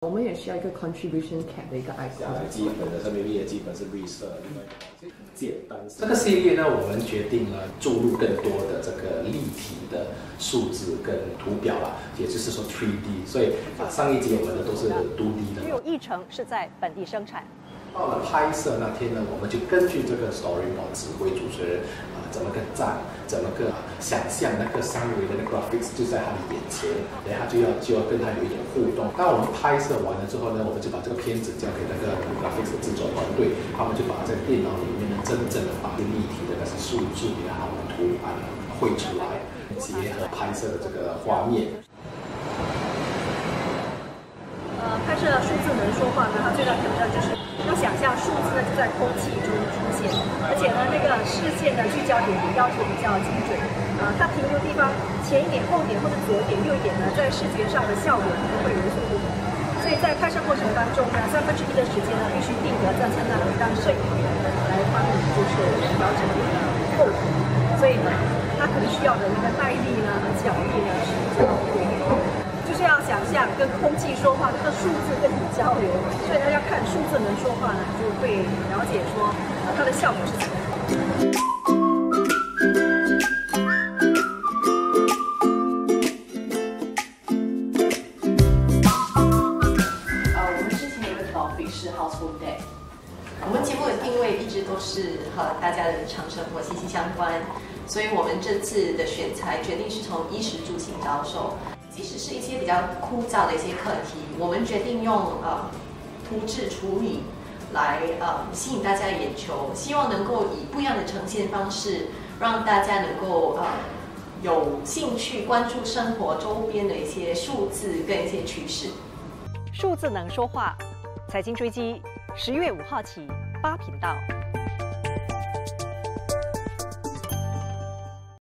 我们也需要一个 contribution cap 的一个 icon。 基本的，这明明也基本是 research， 简单。 这个系列呢，我们决定了注入更多的这个立体的数字跟图表啦，也就是说 3D。所以上一集我们的都是 2D 的。 只有1成是在本地生产。 到了拍摄那天呢，我们就根据这个 storyboard 指挥主持人怎么个站，怎么个想象那个三维的那个 graphics 就在他的眼前，然后他就要跟他有一点互动。当我们拍摄完了之后呢，我们就把这个片子交给那个 graphics 的制作团队，他们就把在电脑里面呢真正的把立体的那些数字也好图案绘出来，结合拍摄的这个画面。 拍摄数字能说话呢，它最大挑战就是要想象数字呢就在空气中出现，而且呢那个视线的聚焦点也要求比较精准。它停留的地方前一点、后点或者左一点、右一点呢，在视觉上的效果都会有所不同。所以在拍摄过程当中呢，1/3的时间呢必须定格在那里，让摄影员来帮你就是调整你的构图。所以呢，它可能需要的那个耐力呢和脚力呢是比较多的。就是要想象跟空气说话，这个数字跟你交流，所以大家看数字能说话呢，就会了解说它的效果是怎么样。 我们之前有一个 topic 是 household day， 我们节目的定位一直都是和大家的日常生活息息相关，所以我们这次的选材决定是从衣食住行着手。即使是一些比较枯燥的一些课题，我们决定用图纸处理来吸引大家的眼球，希望能够以不一样的呈现方式，让大家能够有兴趣关注生活周边的一些数字跟一些趋势。 数字能说话，财经追击，10月5号起8频道。